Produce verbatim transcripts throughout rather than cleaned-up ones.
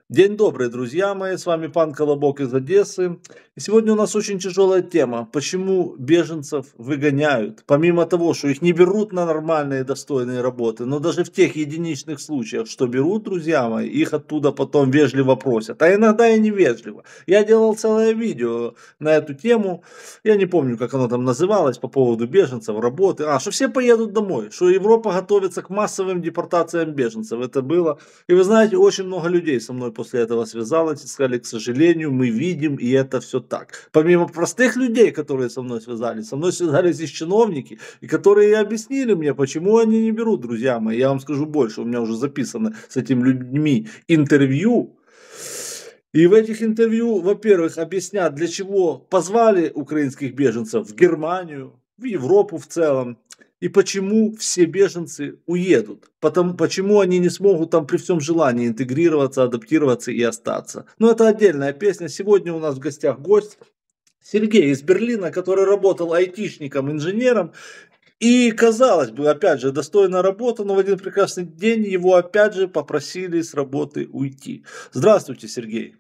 День добрый, друзья мои, с вами пан Колобок из Одессы. И сегодня у нас очень тяжелая тема. Почему беженцев выгоняют? Помимо того, что их не берут на нормальные достойные работы, но даже в тех единичных случаях, что берут, друзья мои, их оттуда потом вежливо просят. А иногда и невежливо. Я делал целое видео на эту тему. Я не помню, как оно там называлось по поводу беженцев, работы. А, что все поедут домой, что Европа готовится к массовым депортациям беженцев. Это было. И вы знаете, очень много людей со мной после этого связалось и сказали, к сожалению, мы видим, и это все так. Помимо простых людей, которые со мной связались, со мной связались и чиновники, и которые объяснили мне, почему они не берут, друзья мои. Я вам скажу больше, у меня уже записано с этими людьми интервью. И в этих интервью, во-первых, объяснят, для чего позвали украинских беженцев в Германию, в Европу в целом, и почему все беженцы уедут, потому, почему они не смогут там при всем желании интегрироваться, адаптироваться и остаться. Но это отдельная песня. Сегодня у нас в гостях гость Сергей из Берлина, который работал айтишником, инженером. И, казалось бы, опять же, достойная работа, но в один прекрасный день его опять же попросили с работы уйти. Здравствуйте, Сергей.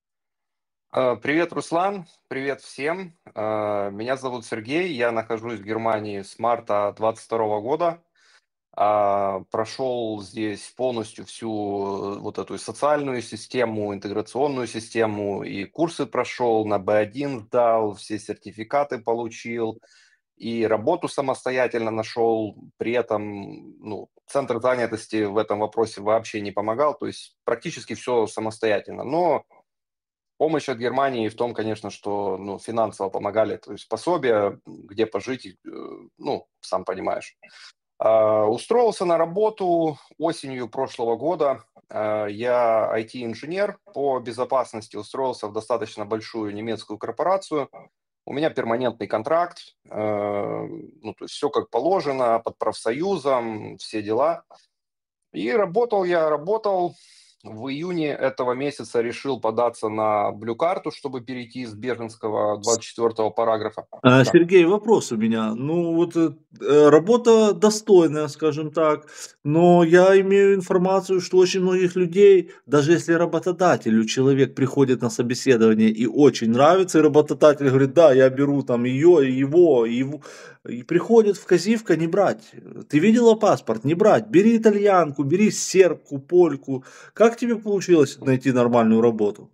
А, Привет, Руслан. Привет всем. А, Меня зовут Сергей. Я нахожусь в Германии с марта двадцать второго года. А, Прошел здесь полностью всю э, вот эту социальную систему, интеграционную систему, и курсы прошел, на бэ один сдал, все сертификаты получил, и работу самостоятельно нашел. При этом, ну, центр занятости в этом вопросе вообще не помогал, то есть практически все самостоятельно. Но помощь от Германии в том, конечно, что, ну, финансово помогали, то есть пособия, где пожить, э, ну, сам понимаешь. А, Устроился на работу осенью прошлого года. А, Я ай ти-инженер по безопасности, устроился в достаточно большую немецкую корпорацию. У меня перманентный контракт, э, ну, то есть все как положено, под профсоюзом, все дела. И работал я, работал. В июне этого месяца решил податься на блю-карту, чтобы перейти из беженского двадцать четвертого параграфа. А, Да. Сергей, вопрос у меня. Ну, вот э, э, работа достойная, скажем так, но я имею информацию, что очень многих людей, даже если работодателю человек приходит на собеседование и очень нравится, и работодатель говорит, да, я беру там ее, и его, и его, и приходит в казивка не брать. Ты видела паспорт? Не брать. Бери итальянку, бери сербку, польку. Как тебе получилось найти нормальную работу?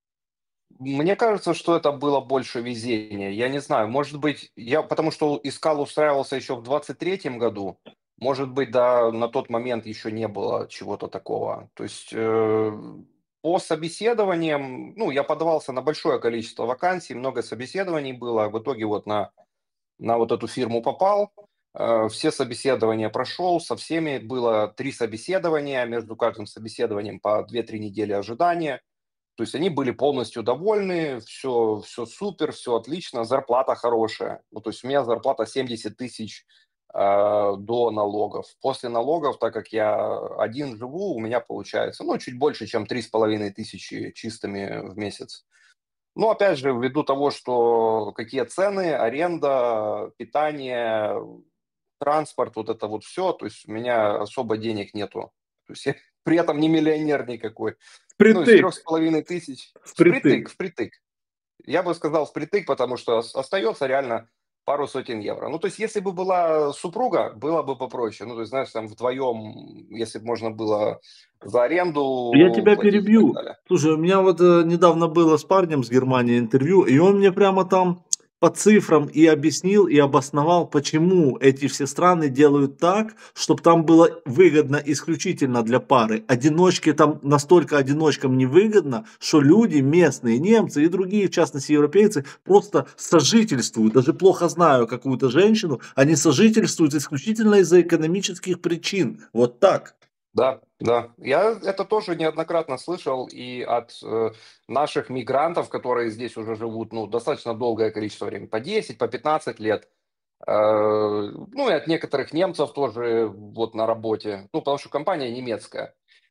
Мне кажется, что это было больше везения. Я не знаю, может быть, я потому что искал, устраивался еще в двадцать третьем году. Может быть, да, на тот момент еще не было чего-то такого. То есть э, по собеседованиям, ну, я подавался на большое количество вакансий, много собеседований было. В итоге вот на на вот эту фирму попал, э, все собеседования прошел, со всеми было три собеседования, между каждым собеседованием по две-три недели ожидания. То есть они были полностью довольны, все, все супер, все отлично, зарплата хорошая. Ну, то есть у меня зарплата семьдесят тысяч э, до налогов. После налогов, так как я один живу, у меня получается, ну, чуть больше, чем три с половиной тысячи чистыми в месяц. Ну, опять же, ввиду того, что какие цены, аренда, питание, транспорт, вот это вот все, то есть у меня особо денег нету. То есть я при этом не миллионер никакой. Ну, из Впритык, трех с половиной тысяч впритык. впритык, впритык. Я бы сказал впритык, потому что ос- остается реально пару сотен евро. Ну, то есть, если бы была супруга, было бы попроще. Ну, то есть, знаешь, там вдвоем, если бы можно было за Я аренду тебя платить и так перебью. далее. Слушай, у меня вот э, недавно было с парнем с Германии интервью, и он мне прямо там по цифрам и объяснил, и обосновал, почему эти все страны делают так, чтобы там было выгодно исключительно для пары. Одиночки там настолько одиночкам невыгодно, что люди, местные, немцы и другие, в частности европейцы, просто сожительствуют. Даже плохо знаю какую-то женщину, они сожительствуют исключительно из-за экономических причин. Вот так. Да, да. Я это тоже неоднократно слышал и от э, наших мигрантов, которые здесь уже живут, ну, достаточно долгое количество времени, по десять, по пятнадцать лет. Э, ну, и от некоторых немцев тоже вот на работе, ну, потому что компания немецкая.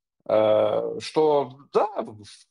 Э, что, да,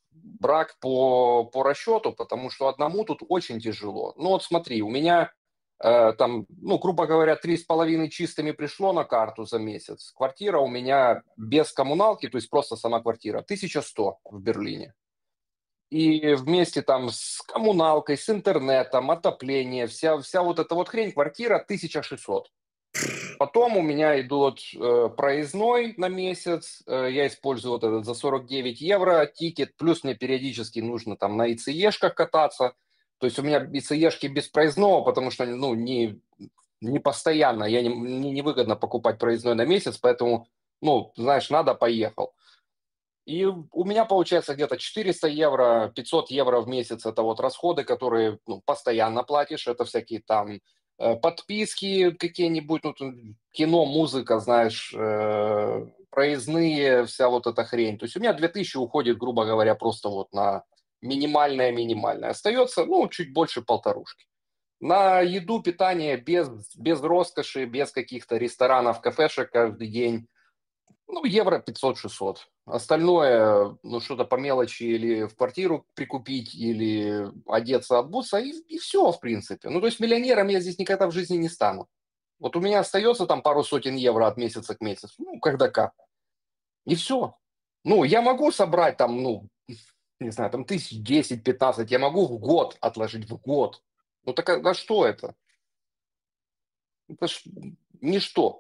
брак по, по расчету, потому что одному тут очень тяжело. Ну, вот смотри, у меня э, там, ну, грубо говоря, три с половиной чистыми пришло на карту за месяц. Квартира у меня без коммуналки, то есть просто сама квартира, тысяча сто в Берлине. И вместе там с коммуналкой, с интернетом, отопление, вся, вся вот эта вот хрень, квартира тысяча шестьсот. Потом у меня идут э, проездной на месяц, э, я использую вот этот за сорок девять евро тикет, плюс мне периодически нужно там на ИЦЕшках кататься. То есть у меня ИЦЕшки без проездного, потому что, ну, не, не постоянно, я не, не, невыгодно покупать проездной на месяц, поэтому, ну, знаешь, надо, поехал. И у меня получается где-то четыреста евро, пятьсот евро в месяц это вот расходы, которые, ну, постоянно платишь. Это всякие там э, подписки какие-нибудь, ну, тут кино, музыка, знаешь, э, проездные, вся вот эта хрень. То есть у меня две тысячи уходит, грубо говоря, просто вот на минимальное-минимальное. Остается, ну, чуть больше полторушки. На еду, питание без, без роскоши, без каких-то ресторанов, кафешек каждый день. Ну, евро пятьсот-шестьсот. Остальное, ну, что-то по мелочи или в квартиру прикупить, или одеться, обуться, и, и все, в принципе. Ну, то есть миллионером я здесь никогда в жизни не стану. Вот у меня остается там пару сотен евро от месяца к месяцу, ну, когда как. И все. Ну, я могу собрать там, ну, не знаю, там тысяч десять-пятнадцать, я могу в год отложить, в год. Ну, так а на что это? Это ж ничто.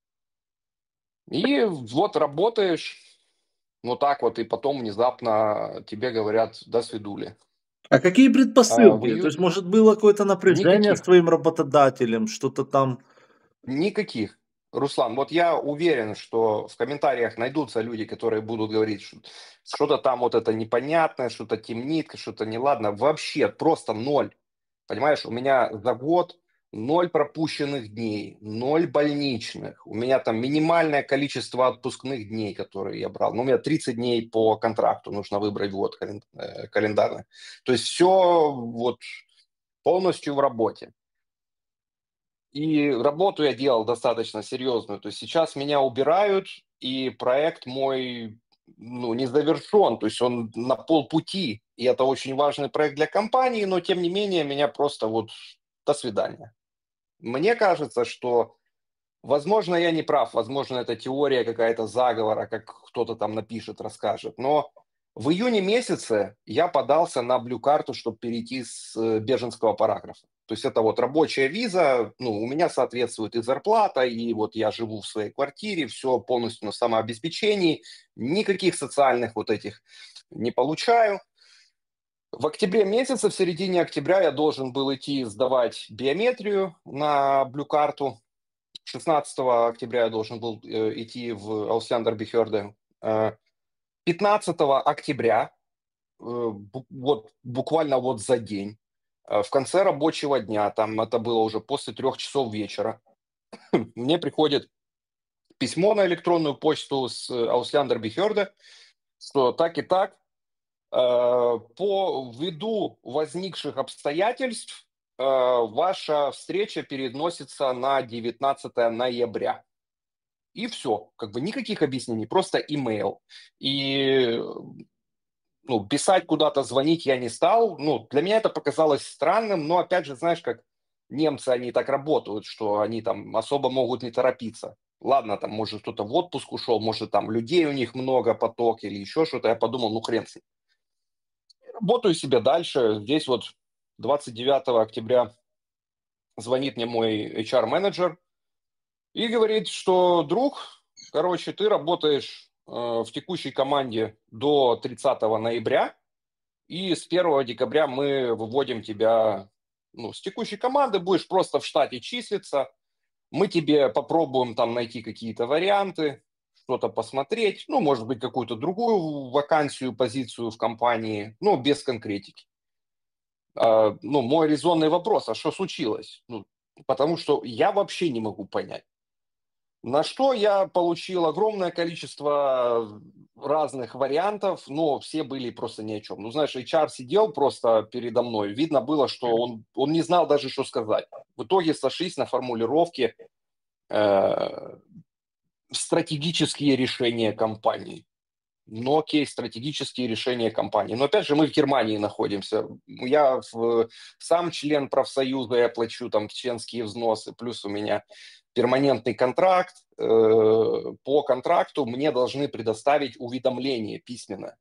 И вот работаешь, вот так вот, и потом внезапно тебе говорят «до свидули». А какие А в предпосылки? То ию есть, может, было какое-то напряжение с никаких, твоим работодателем, что-то там. никаких. Руслан, вот я уверен, что в комментариях найдутся люди, которые будут говорить, что что-то там вот это непонятное, что-то темнит, что-то неладно. Вообще просто ноль. Понимаешь, у меня за год ноль пропущенных дней, ноль больничных. У меня там минимальное количество отпускных дней, которые я брал. Ну, у меня тридцать дней по контракту, нужно выбрать год кален- э, календарный. То есть все вот полностью в работе. И работу я делал достаточно серьезную. То есть сейчас меня убирают, и проект мой, ну, не завершен. То есть он на полпути. И это очень важный проект для компании, но тем не менее меня просто вот до свидания. Мне кажется, что, возможно, я не прав, возможно, это теория какая-то заговора, как кто-то там напишет, расскажет. Но в июне месяце я подался на блю-карту, чтобы перейти с э, беженского параграфа. То есть это вот рабочая виза, ну, у меня соответствует и зарплата, и вот я живу в своей квартире, все полностью на самообеспечении, никаких социальных вот этих не получаю. В октябре месяце, в середине октября я должен был идти сдавать биометрию на блю-карту. шестнадцатого октября я должен был э, идти в Аусландербехерде. Э, пятнадцатого октября, э, бу- вот буквально вот за день, э, в конце рабочего дня, там это было уже после трех часов вечера, мне приходит письмо на электронную почту с Аусландербехерде, что так и так, э, по ввиду возникших обстоятельств э, ваша встреча переносится на девятнадцатое ноября. И все, как бы никаких объяснений, просто имейл. И, ну, писать куда-то, звонить я не стал. Ну, для меня это показалось странным, но опять же, знаешь, как немцы, они так работают, что они там особо могут не торопиться. Ладно, там, может, кто-то в отпуск ушел, может, там людей у них много, поток или еще что-то. Я подумал, ну, хрен с ним. Работаю себе дальше. Здесь вот двадцать девятого октября звонит мне мой эйч ар-менеджер, и говорит, что, друг, короче, ты работаешь э, в текущей команде до тридцатого ноября, и с первого декабря мы выводим тебя, ну, с текущей команды, будешь просто в штате числиться, мы тебе попробуем там найти какие-то варианты, что-то посмотреть, ну, может быть, какую-то другую вакансию, позицию в компании, но без конкретики. А, ну, мой резонный вопрос, а что случилось? Ну, потому что я вообще не могу понять. На что я получил огромное количество разных вариантов, но все были просто ни о чем. Ну, знаешь, эйч ар сидел просто передо мной, видно было, что он, он не знал даже, что сказать. В итоге сошлись на формулировке э, стратегические решения компании. но окей, стратегические решения компании. Но опять же, мы в Германии находимся. Я в, сам член профсоюза, я плачу там членские взносы, плюс у меня перманентный контракт. Э, по контракту мне должны предоставить уведомление письменное.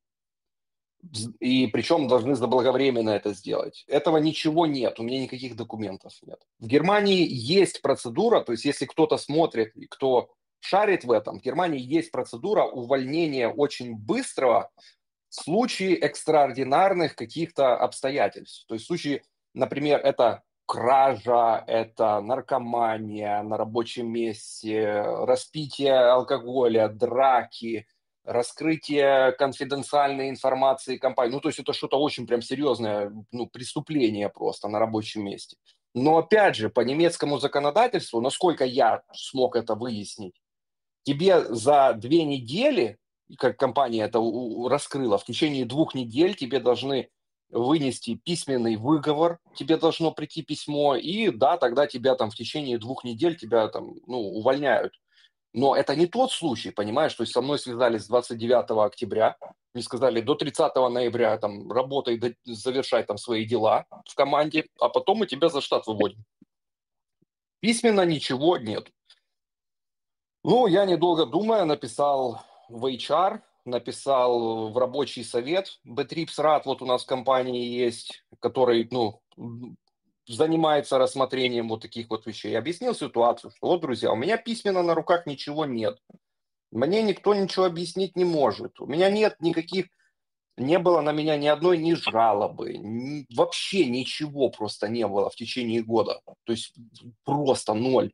И причем должны заблаговременно это сделать. Этого ничего нет, у меня никаких документов нет. В Германии есть процедура, то есть если кто-то смотрит, кто шарит в этом, в Германии есть процедура увольнения очень быстрого в случае экстраординарных каких-то обстоятельств. То есть в случае, например, это кража, это наркомания на рабочем месте, распитие алкоголя, драки, раскрытие конфиденциальной информации компании. Ну, то есть это что-то очень прям серьезное, ну, преступление просто на рабочем месте. Но опять же, по немецкому законодательству, насколько я смог это выяснить, тебе за две недели, как компания это раскрыла, в течение двух недель тебе должны вынести письменный выговор, тебе должно прийти письмо, и да, тогда тебя там в течение двух недель тебя там, ну, увольняют. Но это не тот случай, понимаешь? То есть со мной связались с двадцать девятого октября, мне сказали, до тридцатого ноября там работай, завершай там свои дела в команде, а потом мы тебя за штат выводим. Письменно ничего нет. Ну, я, недолго думая, написал в эйч ар, написал в рабочий совет. Betriebsrat вот у нас в компании есть, который, ну, занимается рассмотрением вот таких вот вещей. Объяснил ситуацию, что вот, друзья, у меня письменно на руках ничего нет. Мне никто ничего объяснить не может. У меня нет никаких, не было на меня ни одной ни жалобы, ни, вообще ничего просто не было в течение года. То есть просто ноль.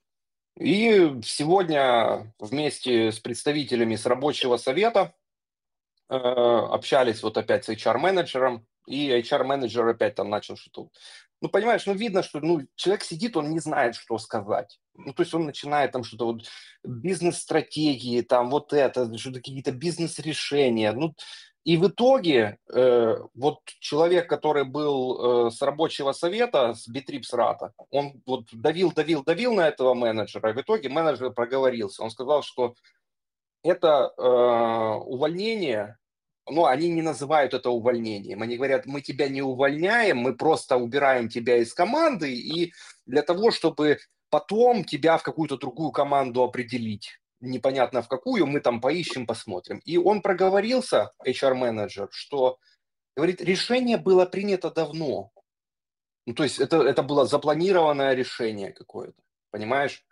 И сегодня вместе с представителями с рабочего совета э, общались вот опять с эйч ар-менеджером, и эйч ар-менеджер опять там начал что-то... Ну, понимаешь, ну, видно, что ну, человек сидит, он не знает, что сказать. Ну, то есть он начинает там что-то вот, бизнес-стратегии, там вот это, что-то какие-то бизнес-решения. Ну, и в итоге э, вот человек, который был э, с рабочего совета, с Betriebsrat, он вот давил, давил, давил на этого менеджера, и в итоге менеджер проговорился. Он сказал, что это э, увольнение, ну, они не называют это увольнением. Они говорят, мы тебя не увольняем, мы просто убираем тебя из команды, и для того, чтобы потом тебя в какую-то другую команду определить, непонятно в какую, мы там поищем, посмотрим. И он проговорился, эйч ар-менеджер, что, говорит, решение было принято давно. Ну, то есть это, это было запланированное решение какое-то, понимаешь?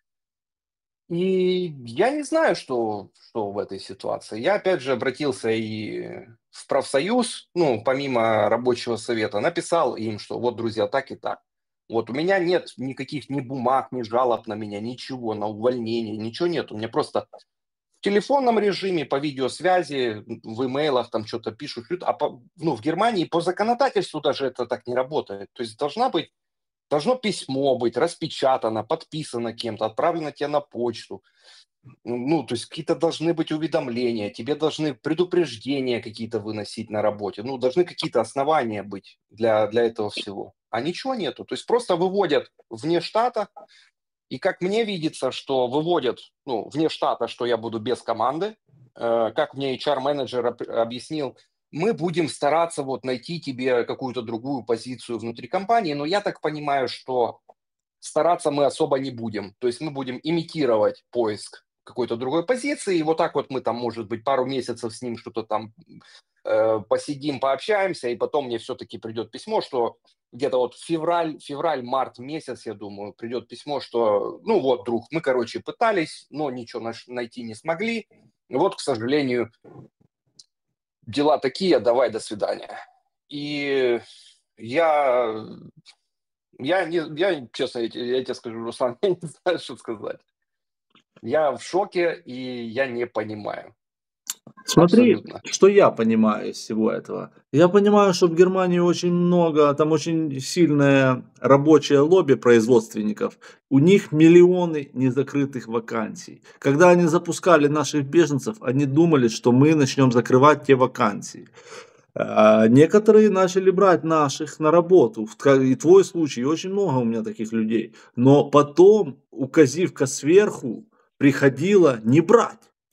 И я не знаю, что, что в этой ситуации. Я опять же обратился и в профсоюз, ну, помимо рабочего совета, написал им, что вот, друзья, так и так. Вот у меня нет никаких ни бумаг, ни жалоб на меня, ничего, на увольнение, ничего нет. У меня просто в телефонном режиме, по видеосвязи, в имейлах там что-то пишут. А по, ну, в Германии по законодательству даже это так не работает. То есть должна быть Должно письмо быть распечатано, подписано кем-то, отправлено тебе на почту. Ну, то есть какие-то должны быть уведомления, тебе должны предупреждения какие-то выносить на работе. Ну, должны какие-то основания быть для, для этого всего. А ничего нету. То есть просто выводят вне штата. И как мне видится, что выводят ну, вне штата, что я буду без команды. Э, как мне эйч ар-менеджер об- объяснил, мы будем стараться вот найти тебе какую-то другую позицию внутри компании, но я так понимаю, что стараться мы особо не будем. То есть мы будем имитировать поиск какой-то другой позиции, и вот так вот мы там, может быть, пару месяцев с ним что-то там э, посидим, пообщаемся, и потом мне все-таки придет письмо, что где-то вот февраль, февраль-март месяц, я думаю, придет письмо, что, ну вот, друг, мы, короче, пытались, но ничего наш- найти не смогли. Вот, к сожалению, дела такие, давай, до свидания. И я, я, не, я честно, я, тебе я тебе скажу, Руслан, я не знаю, что сказать. Я в шоке, и я не понимаю. Смотри, Абсолютно. что я понимаю из всего этого. Я понимаю, что в Германии очень много, там очень сильное рабочее лобби производственников. У них миллионы незакрытых вакансий. Когда они запускали наших беженцев, они думали, что мы начнем закрывать те вакансии. А некоторые начали брать наших на работу. И твой случай, и очень много у меня таких людей. Но потом указивка сверху приходила не брать.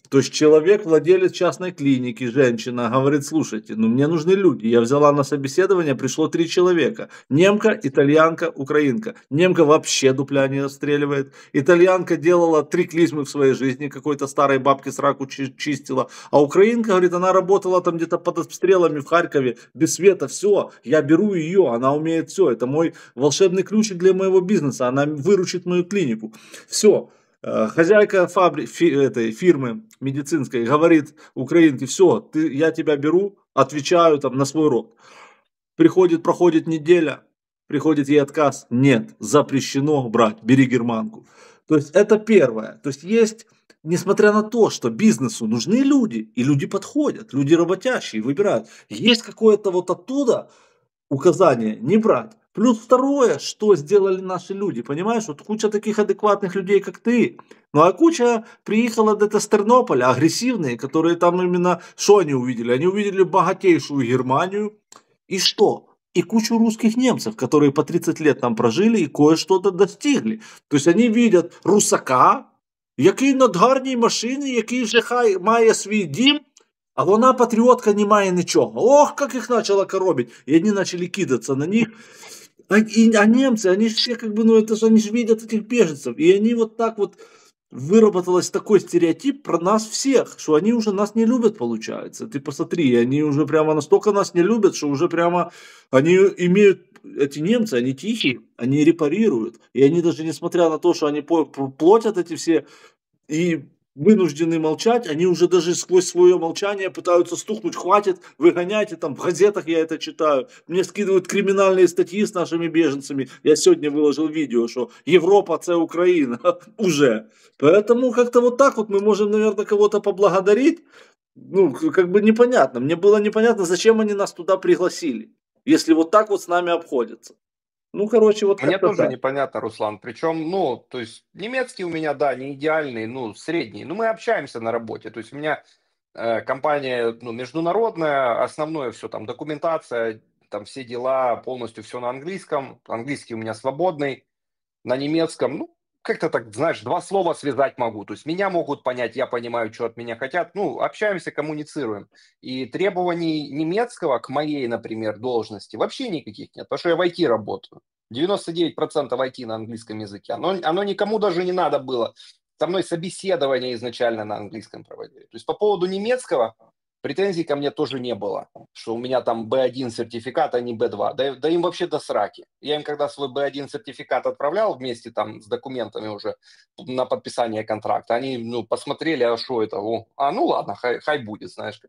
То есть человек, владелец частной клиники, женщина, говорит, слушайте, ну мне нужны люди. Я взяла на собеседование, пришло три человека. Немка, итальянка, украинка. Немка вообще дупля не отстреливает. Итальянка делала три клизмы в своей жизни, какой-то старой бабке сраку чистила. А украинка, говорит, она работала там где-то под обстрелами в Харькове, без света, все. Я беру ее, она умеет все. Это мой волшебный ключик для моего бизнеса. Она выручит мою клинику. Все. Хозяйка фабри, фи, этой фирмы медицинской говорит украинке, все, ты, я тебя беру, отвечаю там на свой род. Приходит, проходит неделя, приходит ей отказ, нет, запрещено брать, бери германку. То есть это первое. То есть есть, несмотря на то, что бизнесу нужны люди, и люди подходят, люди работящие, выбирают, есть какое-то вот оттуда указание не брать. Плюс второе, что сделали наши люди, понимаешь, вот куча таких адекватных людей, как ты, ну а куча приехала до Тернополя, агрессивные, которые там именно, что они увидели? Они увидели богатейшую Германию, и что? И кучу русских немцев, которые по тридцать лет там прожили и кое-что-то достигли. То есть они видят русака, який на гарній машині, який вже хай має свій дім, а вона патріотка не має нічого. Ох, как их начало коробить. И они начали кидаться на них. А, и, а немцы, они же все как бы, ну это же, они же видят этих беженцев. И они вот так вот, выработалось такой стереотип про нас всех, что они уже нас не любят, получается. Ты посмотри, они уже прямо настолько нас не любят, что уже прямо они имеют, эти немцы, они тихие, они репарируют. И они даже несмотря на то, что они платят эти все и вынуждены молчать, они уже даже сквозь свое молчание пытаются стукнуть, хватит, выгоняйте, там в газетах я это читаю, мне скидывают криминальные статьи с нашими беженцами, я сегодня выложил видео, что Европа це Украина, уже, поэтому как-то вот так вот мы можем, наверное, кого-то поблагодарить, ну, как бы непонятно, мне было непонятно, зачем они нас туда пригласили, если вот так вот с нами обходятся. Ну, короче, вот Мне как-то тоже так. непонятно, Руслан. Причем, ну, то есть немецкий у меня, да, не идеальный, ну, средний. Но мы общаемся на работе. То есть у меня э, компания, ну, международная, основное все там, документация, там все дела, полностью все на английском. Английский у меня свободный, на немецком, ну, как-то так, знаешь, два слова связать могу. То есть меня могут понять, я понимаю, что от меня хотят. Ну, общаемся, коммуницируем. И требований немецкого к моей, например, должности вообще никаких нет, потому что я в ай ти работаю. девяносто девять процентов ай ти на английском языке. Оно, оно никому даже не надо было. Со мной собеседование изначально на английском проводили. То есть по поводу немецкого претензий ко мне тоже не было, что у меня там бэ один сертификат, а не бэ два. Да, да им вообще до сраки. Я им когда свой бэ один сертификат отправлял вместе там с документами уже на подписание контракта, они ну, посмотрели, а что это? О, а ну ладно, хай, хай будет, знаешь.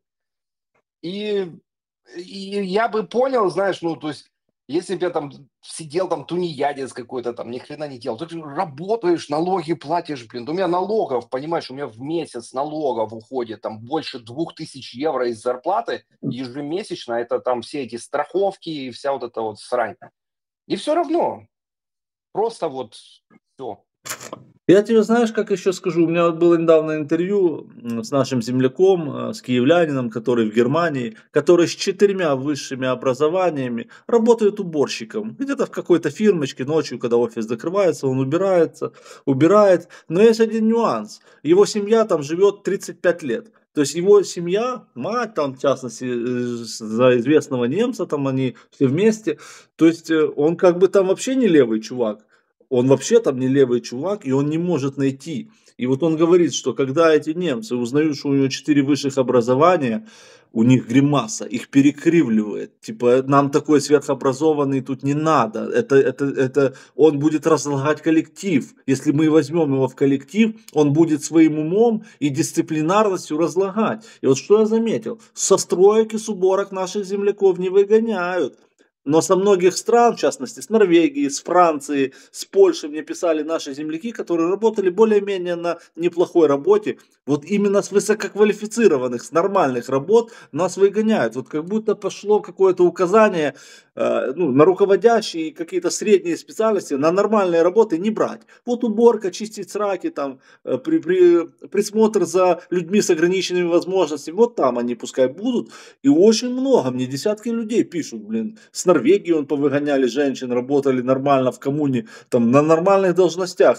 И, и я бы понял, знаешь, ну то есть если бы я там сидел там тунеядец какой-то там, ни хрена не делал, ты работаешь, налоги платишь, блин, у меня налогов, понимаешь, у меня в месяц налогов уходит там больше двух тысяч евро из зарплаты ежемесячно, это там все эти страховки и вся вот эта вот срань. И все равно, просто вот все. Я тебе знаешь, как еще скажу, у меня вот было недавно интервью с нашим земляком, с киевлянином, который в Германии, который с четырьмя высшими образованиями работает уборщиком. Где-то в какой-то фирмочке ночью, когда офис закрывается, он убирается, убирает. Но есть один нюанс. Его семья там живет тридцать пять лет. То есть его семья, мать там, в частности, за известного немца, там они все вместе. То есть он как бы там вообще не левый чувак. Он вообще там не левый чувак, и он не может найти. И вот он говорит, что когда эти немцы узнают, что у него четыре высших образования, у них гримаса, их перекривливает. Типа, нам такой сверхобразованный тут не надо. Это, это, это он будет разлагать коллектив. Если мы возьмем его в коллектив, он будет своим умом и дисциплинарностью разлагать. И вот что я заметил. Со строек и с уборок наших земляков не выгоняют. Но со многих стран, в частности с Норвегии, с Франции, с Польши мне писали наши земляки, которые работали более-менее на неплохой работе. Вот именно с высококвалифицированных, с нормальных работ нас выгоняют. Вот как будто пошло какое-то указание э, ну, на руководящие какие-то средние специальности, на нормальные работы не брать. Вот уборка, чистить сраки, там, э, при, при, присмотр за людьми с ограниченными возможностями, вот там они пускай будут. И очень много, мне десятки людей пишут, блин, с Норвегии он повыгоняли женщин, работали нормально в коммуне, там на нормальных должностях.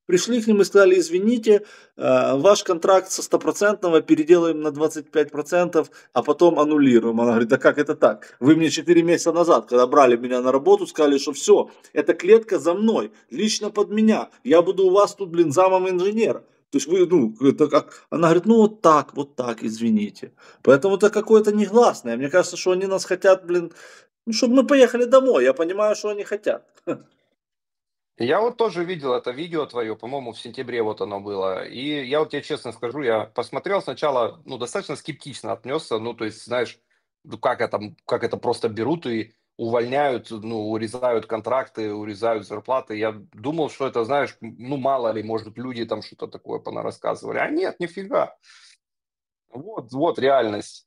Пришли к ним и сказали, извините, э, ваш контракт со стопроцентного переделаем на двадцать пять процентов, а потом аннулируем. Она говорит, да как это так? Вы мне четыре месяца назад, когда брали меня на работу, сказали, что все, эта клетка за мной, лично под меня. Я буду у вас тут, блин, замом инженера. То есть вы, ну, это как... Она говорит, ну вот так, вот так, извините. Поэтому это какое-то негласное. Мне кажется, что они нас хотят, блин, ну, чтобы мы поехали домой. Я понимаю, что они хотят. Я вот тоже видел это видео твое, по-моему, в сентябре вот оно было. И я вот тебе честно скажу, я посмотрел сначала, ну, достаточно скептично отнесся. Ну, то есть, знаешь, ну, как это, как это просто берут и увольняют, ну, урезают контракты, урезают зарплаты. Я думал, что это, знаешь, ну, мало ли, может, люди там что-то такое понарассказывали. А нет, нифига. Вот, вот реальность.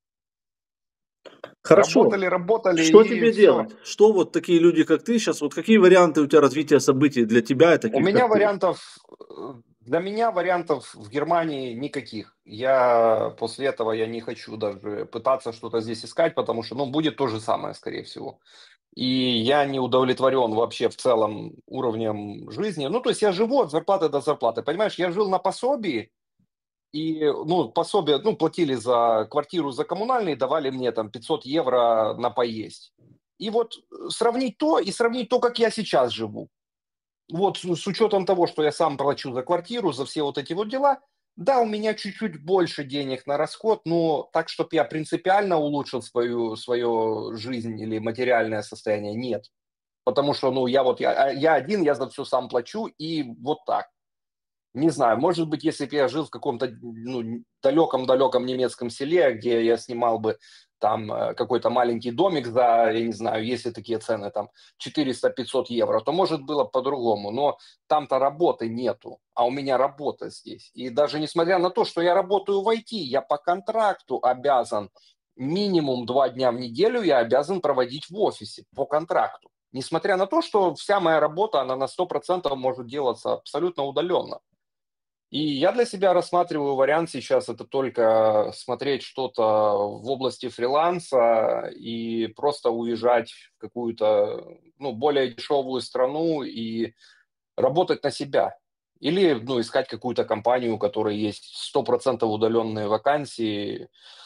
Хорошо. Работали, работали Что и тебе все. делать? Что вот такие люди, как ты сейчас, вот какие варианты у тебя развития событий для тебя и У таких, меня как ты? вариантов, э, для меня вариантов в Германии никаких. Я после этого я не хочу даже пытаться что-то здесь искать, потому что, ну, будет то же самое, скорее всего. И я не удовлетворен вообще в целом уровнем жизни. Ну, то есть я живу от зарплаты до зарплаты, понимаешь? Я жил на пособии, и, ну, пособие, ну, платили за квартиру, за коммунальные, давали мне там пятьсот евро на поесть. И вот э, сравнить то и сравнить то, как я сейчас живу. Вот с с учетом того, что я сам плачу за квартиру, за все вот эти вот дела, да, у меня чуть-чуть больше денег на расход, но так, чтобы я принципиально улучшил свою, свою жизнь или материальное состояние, нет. Потому что, ну, я вот, я, а, я один, я за все сам плачу, и вот так. Не знаю, может быть, если бы я жил в каком-то, ну, далеком-далеком немецком селе, где я снимал бы там э, какой-то маленький домик за, я не знаю, если такие цены, там четыреста-пятьсот евро, то, может, было по-другому. Но там-то работы нету, а у меня работа здесь. И даже несмотря на то, что я работаю в I T, я по контракту обязан минимум два дня в неделю я обязан проводить в офисе по контракту. Несмотря на то, что вся моя работа, она на сто процентов может делаться абсолютно удаленно. И я для себя рассматриваю вариант сейчас это только смотреть что-то в области фриланса и просто уезжать в какую-то, ну, более дешевую страну и работать на себя. Или, ну, искать какую-то компанию, у которой есть сто процентов удаленные вакансии,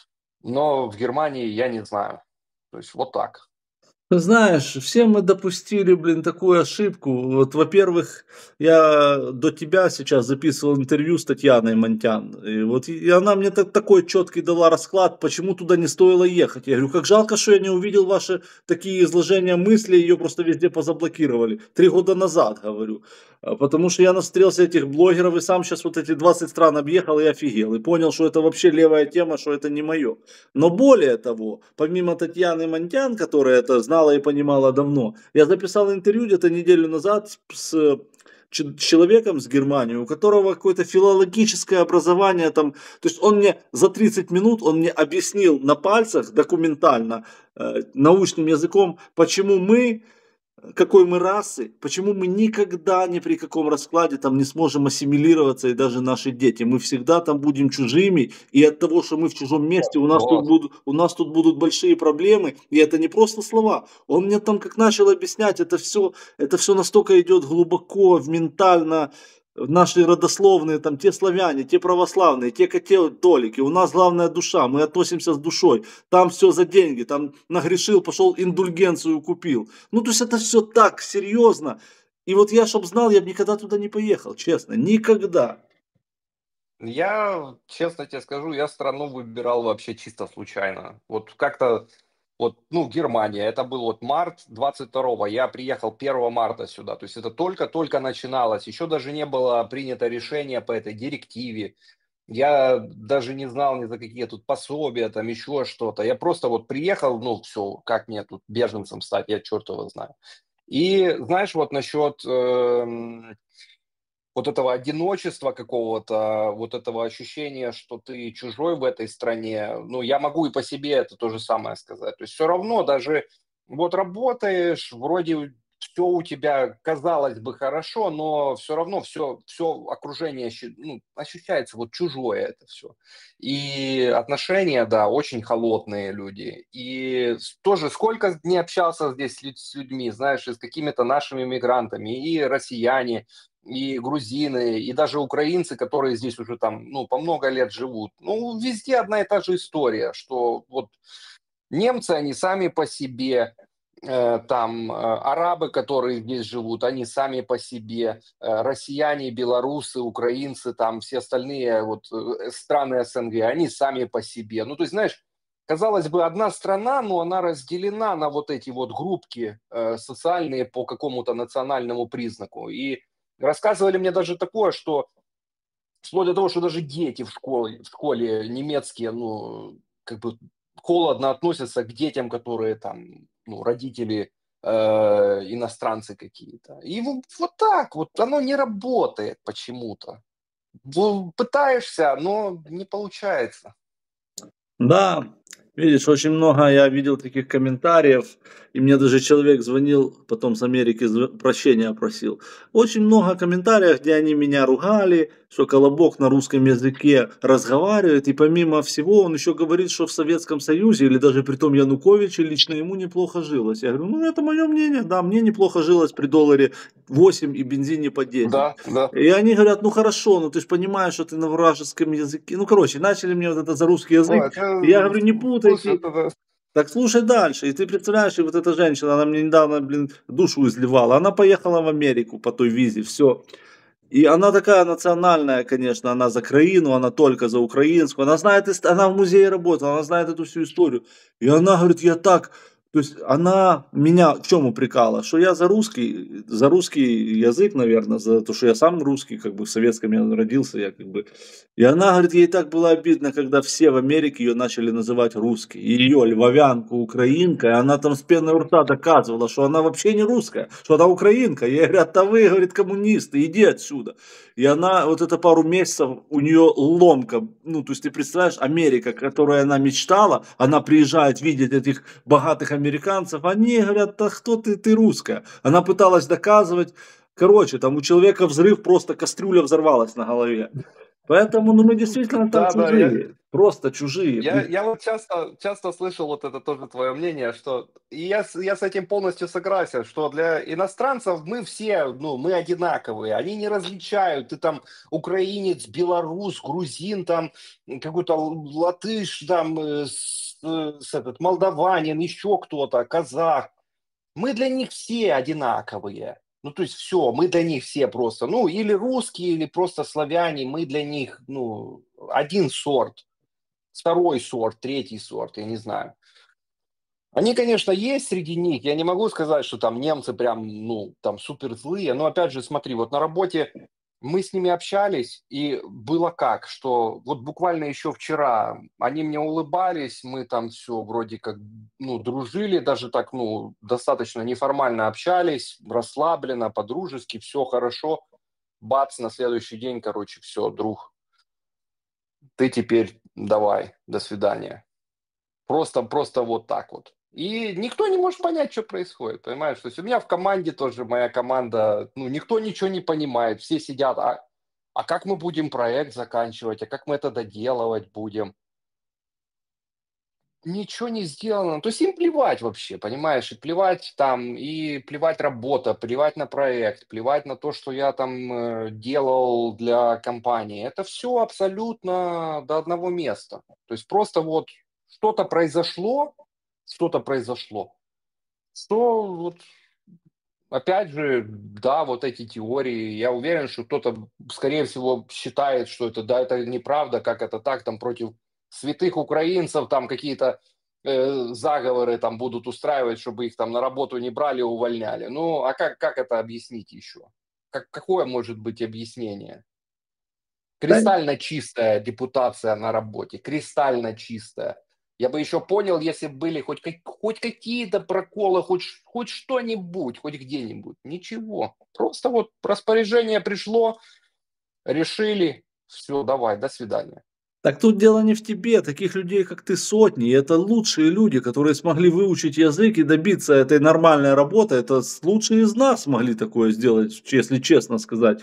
но в Германии я не знаю. То есть вот так. Ты знаешь, все мы допустили, блин, такую ошибку. Вот, во-первых, я до тебя сейчас записывал интервью с Татьяной Монтян. И вот и она мне так, такой четкий дала расклад, почему туда не стоило ехать. Я говорю, как жалко, что я не увидел ваши такие изложения мыслей, ее просто везде позаблокировали. Три года назад, говорю. А, Потому что я насмотрелся этих блогеров и сам сейчас вот эти двадцать стран объехал и офигел. И понял, что это вообще левая тема, что это не мое. Но более того, помимо Татьяны Монтян, которая это знала и понимала давно, я записал интервью где-то неделю назад с ч- человеком с Германии, у которого какое-то филологическое образование там, то есть он мне за тридцать минут, он мне объяснил на пальцах документально, э, научным языком, почему мы какой мы расы, почему мы никогда ни при каком раскладе там не сможем ассимилироваться, и даже наши дети. Мы всегда там будем чужими, и от того, что мы в чужом месте, у нас тут Вот. будут, у нас тут будут большие проблемы, и это не просто слова. Он мне там как начал объяснять, это все, это все настолько идет глубоко, в ментально, наши родословные, там, те славяне, те православные, те католики, у нас главная душа, мы относимся с душой, там все за деньги, там нагрешил, пошел индульгенцию купил. Ну, то есть это все так серьезно. И вот я, чтоб знал, я бы никогда туда не поехал, честно, никогда. Я, честно тебе скажу, я страну выбирал вообще чисто случайно. Вот как-то, вот, ну, Германия, это был вот март двадцать второго, я приехал первого марта сюда, то есть это только-только начиналось, еще даже не было принято решение по этой директиве, я даже не знал ни за какие тут пособия, там еще что-то, я просто вот приехал, ну, все, как мне тут беженцем стать, я черт его знаю. И знаешь, вот насчет эм, вот этого одиночества какого-то, вот этого ощущения, что ты чужой в этой стране, ну, я могу и по себе это то же самое сказать. То есть все равно даже вот работаешь, вроде все у тебя, казалось бы, хорошо, но все равно все, все окружение ощу- ну, ощущается вот чужое это все. И отношения, да, очень холодные люди. И с- тоже сколько не общался здесь с лю- с людьми, знаешь, и с какими-то нашими мигрантами, и россияне, и грузины, и даже украинцы, которые здесь уже там, ну, по много лет живут. Ну, везде одна и та же история, что вот немцы, они сами по себе, э, там, э, арабы, которые здесь живут, они сами по себе, э, россияне, белорусы, украинцы, там, все остальные вот э, страны СНГ, они сами по себе. Ну, то есть, знаешь, казалось бы, одна страна, но она разделена на вот эти вот группки э, социальные по какому-то национальному признаку. И рассказывали мне даже такое, что вплоть до того, что даже дети в школе, в школе немецкие, ну, как бы холодно относятся к детям, которые там, ну, родители э, иностранцы какие-то. И вот, вот так вот оно не работает почему-то. Ну, пытаешься, но не получается. Да, видишь, очень много я видел таких комментариев, и мне даже человек звонил, потом с Америки зв- прощения просил. Очень много комментариев, где они меня ругали, что Колобок на русском языке разговаривает, и помимо всего он еще говорит, что в Советском Союзе, или даже при том Януковиче, лично ему неплохо жилось. Я говорю, ну это мое мнение, да, мне неплохо жилось при долларе восемь и бензине по десять. Да, да. И они говорят, ну хорошо, ну ты же понимаешь, что ты на вражеском языке. Ну, короче, начали мне вот это за русский О, язык. это, И я говорю, не слушай, путайте. это, Так слушай дальше. И ты представляешь, и вот эта женщина, она мне недавно, блин, душу изливала. Она поехала в Америку по той визе, все. И она такая национальная, конечно, она за Краину, она только за украинскую. Она знает, ист- она в музее работала, она знает эту всю историю. И она говорит, я так... То есть она меня в чем упрекала? Что я за русский, за русский язык, наверное, за то, что я сам русский, как бы в советском я родился, я как бы... И она говорит, ей так было обидно, когда все в Америке ее начали называть русской. И ее, львовянку, украинкой, она там с пеной у рта доказывала, что она вообще не русская, что она украинка. Ей говорят, да вы, говорит, коммунисты, иди отсюда. И она, вот это пару месяцев, у нее ломка. Ну, то есть ты представляешь, Америка, которой она мечтала, она приезжает, видит этих богатых американцев, они говорят, да кто ты, ты русская. Она пыталась доказывать. Короче, там у человека взрыв, просто кастрюля взорвалась на голове. Поэтому, ну, мы действительно там да, да, я, чужие, просто чужие. Я, я вот часто, часто слышал вот это тоже твое мнение, что и я, с- я с этим полностью согласен, что для иностранцев мы все, ну, мы одинаковые, они не различают, ты там украинец, белорус, грузин, там м, какой-то л- латыш, там э, с, э, с этот, молдаванин, еще кто-то, казах. Мы для них все одинаковые. Ну, то есть все, мы для них все просто, ну, или русские, или просто славяне, мы для них, ну, один сорт, второй сорт, третий сорт, я не знаю. Они, конечно, есть среди них. Я не могу сказать, что там немцы прям, ну, там супер злые. Но опять же, смотри, вот на работе мы с ними общались, и было как, что вот буквально еще вчера они мне улыбались, мы там все вроде как, ну, дружили, даже так, ну, достаточно неформально общались, расслабленно, по-дружески, все хорошо. Бац, на следующий день, короче, все, друг, ты теперь давай, до свидания. Просто, просто вот так вот. И никто не может понять, что происходит, понимаешь? То есть у меня в команде тоже, моя команда, ну, никто ничего не понимает, все сидят, а, а как мы будем проект заканчивать, а как мы это доделывать будем? Ничего не сделано. То есть им плевать вообще, понимаешь? И плевать там, и плевать работа, плевать на проект, плевать на то, что я там э, делал для компании. Это все абсолютно до одного места. То есть просто вот что-то произошло, что-то произошло. Что вот, опять же, да, вот эти теории, я уверен, что кто-то, скорее всего, считает, что это, да, это неправда, как это так, там против святых украинцев, там какие-то э, заговоры там будут устраивать, чтобы их там на работу не брали, увольняли. Ну, а как, как это объяснить еще? Как, какое может быть объяснение? Да, Кристально чистая депутация на работе, кристально чистая. Я бы еще понял, если бы были хоть, как- хоть какие-то проколы, хоть, ш- хоть что-нибудь, хоть где-нибудь. Ничего. Просто вот распоряжение пришло, решили, все, давай, до свидания. так тут дело не в тебе, таких людей, как ты, сотни. И это лучшие люди, которые смогли выучить язык и добиться этой нормальной работы. Это с- лучшие из нас смогли такое сделать, если честно сказать.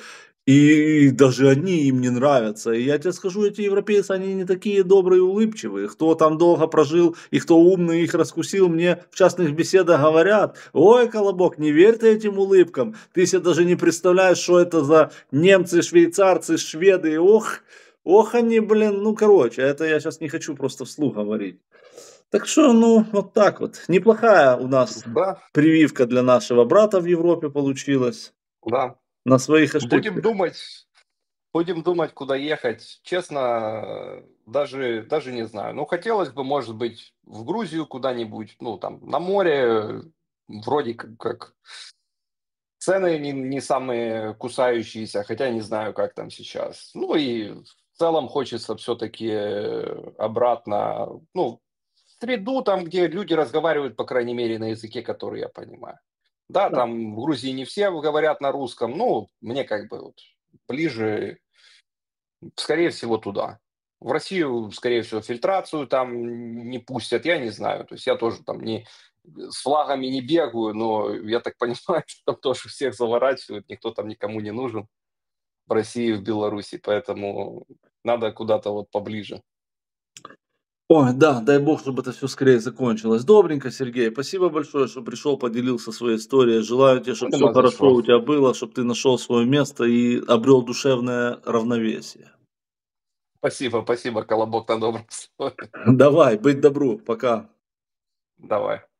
И даже они им не нравятся. И я тебе скажу, эти европейцы, они не такие добрые и улыбчивые. Кто там долго прожил и кто умный их раскусил, мне в частных беседах говорят: ой, Колобок, не верь ты этим улыбкам. Ты себе даже не представляешь, что это за немцы, швейцарцы, шведы. Ох, ох они, блин, ну короче, это я сейчас не хочу просто вслух говорить. Так что, ну, вот так вот. Неплохая у нас Да, прививка для нашего брата в Европе получилась. да. На своих Будем ошибках. думать, будем думать, куда ехать. Честно, даже, даже не знаю. Ну, хотелось бы, может быть, в Грузию куда-нибудь, ну, там, на море, вроде как, как цены не, не самые кусающиеся, хотя не знаю, как там сейчас. Ну, и в целом хочется все-таки обратно, ну, в среду, там, где люди разговаривают, по крайней мере, на языке, который я понимаю. Да, Да. там в Грузии не все говорят на русском, ну, мне как бы вот ближе, скорее всего, туда. В Россию, скорее всего, фильтрацию там не пустят, я не знаю. То есть я тоже там не с флагами не бегаю, но я так понимаю, что там тоже всех заворачивают, никто там никому не нужен в России и в Беларуси, поэтому надо куда-то вот поближе. Ой, да, дай бог, чтобы это все скорее закончилось. Добренько, Сергей. Спасибо большое, что пришел, поделился своей историей. Желаю тебе, чтобы все Нема за хорошо что. у тебя было, чтобы ты нашел свое место и обрел душевное равновесие. Спасибо, спасибо, Колобок, на добром слове. Давай, быть добру. Пока. Давай.